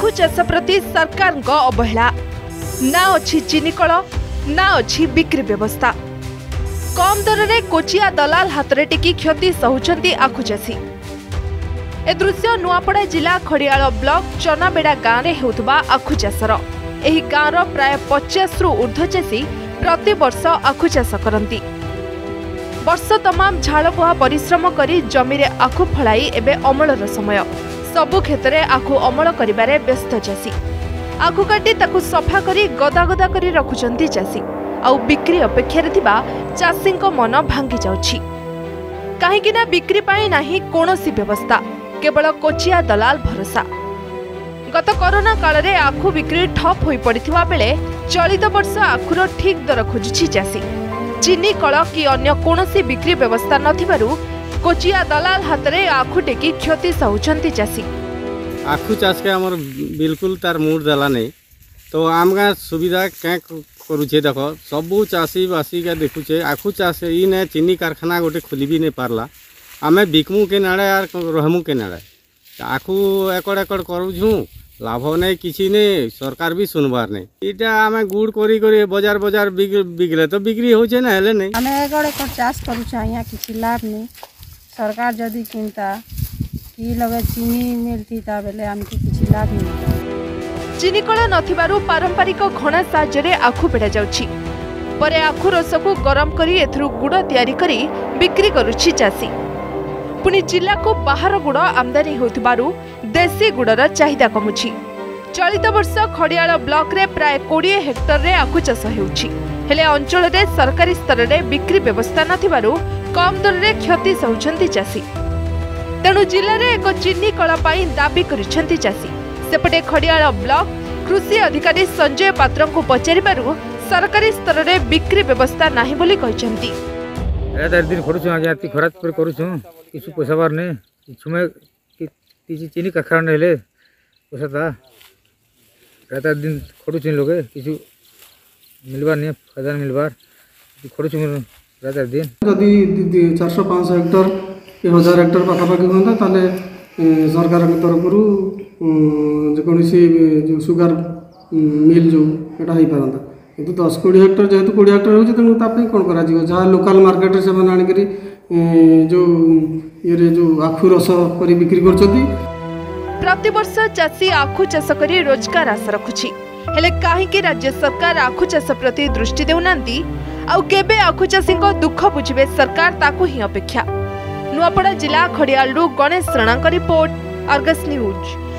आखु चाष प्रति सरकार अवहेला ना अच्छी चीनी कल ना अच्छी बिक्री व्यवस्था। कम दर में कोचिया दलाल हाथ में टिकी क्षति सहूचंती आखु चाषी। ए दृश्य नुआपड़ा जिला खड़ियाल ब्लॉक चनाबेड़ा गाँव में होउथबा आखु चाषर। एही गाँवर प्राय 50 रु ऊर्ध्व चाषी प्रति वर्ष आखु चाष करती। वर्ष तमाम झाड़बुहा परिश्रम करी जमी रे आखु फलाई एबे अमलर समय। सबु क्षेत्र में आखु अमल करिबारे व्यस्त चाषी। आखु काटी ताकु सफा करी गदा गदा करी रखुचंती चाषी। आउ बिक्री अपेक्षा थिबा चाषींको मन भांगी जाउछि। काहेकि ना बिक्री पाई नाही कोनोसी व्यवस्था, केवल कोचिया दलाल भरोसा। गत कोरोना काल रे आखु बिक्री ठप होई पड़िथिबा बेले चलित वर्ष आखुर ठीक दर खोजुछि चाषी। चीनी कल कि अन्य कोनोसी बिक्री व्यवस्था नथिबारु कोचिया दलाल हाथ में आखु टेकी क्षति सहूचंती चाषी। आखु चाष के हमर बिल्कुल तार मूड दला नहीं तो आम गाँ सुविधा क्या करुचे देख सबू चाषी बासी के देखुचे आखु चाष ई ने चीनी कारखाना गोटे खोली भी नहीं पारला। आमे बिकमु के नाड़े आर रहमु के नाड़े आखु एकड़ एकड़ करूँ लाभ नहीं किसी नहीं सरकार भी सुनबार नहीं। इटा आमे गुड़ करी करी बाजार बाजार बिगले तो बिक्री होचे ना हेले नहीं। आमे एकड़ एकड़ चाष करूँ यहाँ किसी लाभ नहीं। सरकार जदि किनता कि लगे चीनी मिलती बेले आमको किसी लाभ नहीं। चीनी कल नथिबारु पारंपरिक घणा साहाय्य आखु पेड़ा जाउछि। परे आखु रस को गरम करी एथरु गुड़ तैयारी करी बिक्री करुछि चाषी। पुनी जिला को बाहर गुड़ आमदानी होथिबारु देसी गुड़र चाहिदा कमुछि। चलित वर्ष खड़ियाल ब्लॉक रे प्राय 20 हेक्टर रे आखु चाष हेउछि। हेले अंचल रे सरकारी स्तर रे बिक्री व्यवस्था नथिबारु कम दर रे क्षति सहउछंती चाषी। तेणु जिले में एक चीनी कल पाई दाबी करिसेंती चाषी। सेपटे खड़ियाल ब्लॉक कृषि अधिकारी संजय पात्र को पचारिबारु सरकारी स्तर रे बिक्री व्यवस्था नाही बोली कहिसेंती। दिन खड़ुछु आज्ञा ती खरात पर करूछु किछु पैसा बार ने किछु में किछि चीनी कखरा नेले पैसा ता रात दिन खड़ुछु लोगे किछु मिलबार ने फायदा मिलबार खड़ुछु रात दिन जदि 400-500 हेक्टर 1000 हेक्टर पाखापाखि होता ताले सरकार तरफ जेकोसी जो सुगार मिल जो एटा हो पारता किंतु 10-20 हेक्टर जेहेतु 20 हेक्टर हो तेणु कौन कर जहाँ लोकल मार्केट से आणिक जो ये जो आखु रस कर बिक्री कर वर्ष चाषी आखु चाष कर रोजगार आशा रखुछि। हेले काहेकि राज्य सरकार आखु चाष प्रति दृष्टि देउनांती आउ केबे आखु चाषी दुख बुझिबे सरकार ताकू ही अपेक्षा। नुआपड़ा जिला खड़ियालू Ganesh Rana report, Argus news.